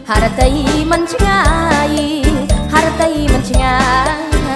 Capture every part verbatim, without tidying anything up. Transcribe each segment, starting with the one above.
រតីមិនឆ្ងាយហរតីមិនឆ្ងាយ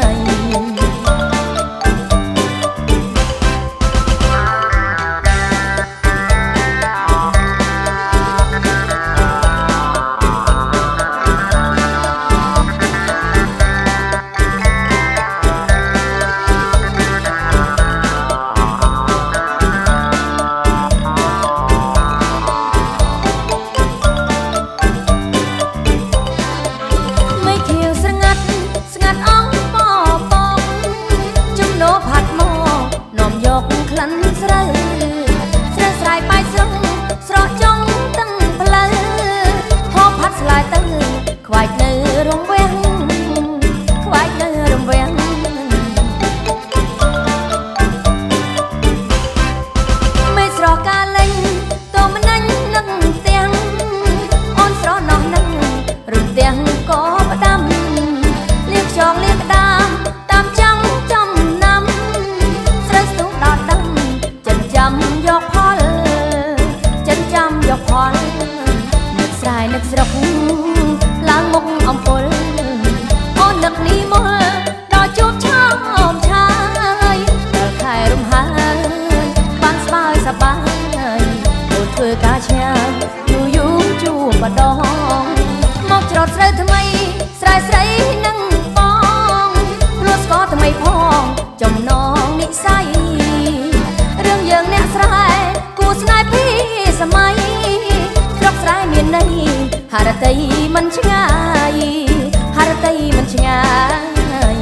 នឹកស្រែនឹកស្រុកឡើងមុខអំពុលអូននឹកនេះមកដល់ជួបឆោមឆាយដល់ខែរំហើយបានស្បើយសប្បាយអូនធ្វើការឆ្ងាយយូរយូរជួបម្ដងមកច្រត់ស្រូវថ្មីស្រែស្រីនឹងបងព្រោះស្គាល់ថ្មីផងចំណងនិស័យរឿងយើងអ្នកស្រែគូស្នេហ៍ពីសម័យមានន័យហរតីមិនឆ្ងាយហរតីមិនឆ្ងាយ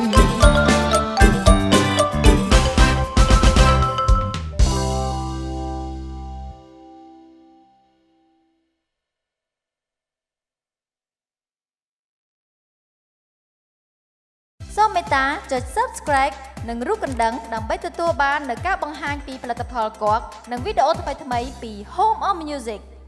សូមមេត្តាចុច Subscribe និងរូបកណ្ដឹងដើម្បីទទួលបាននូវការបង្ហាញពីផលិតផលគាត់និងវីដេអូថ្មីៗពី Home of Music